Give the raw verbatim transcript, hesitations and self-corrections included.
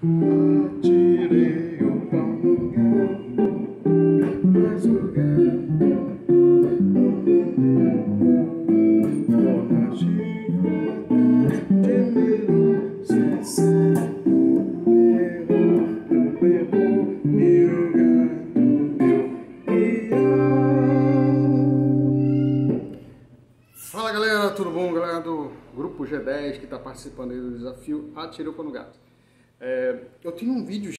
Atirei o pau no gato, mas o gato dona chifrada gemeu, cessando, berrou, berrou, e o gato deu miau. Fala galera, tudo bom? Galera do Grupo G dez que está participando aí do desafio Atirei o Pau no Gato. É, eu tinha um vídeo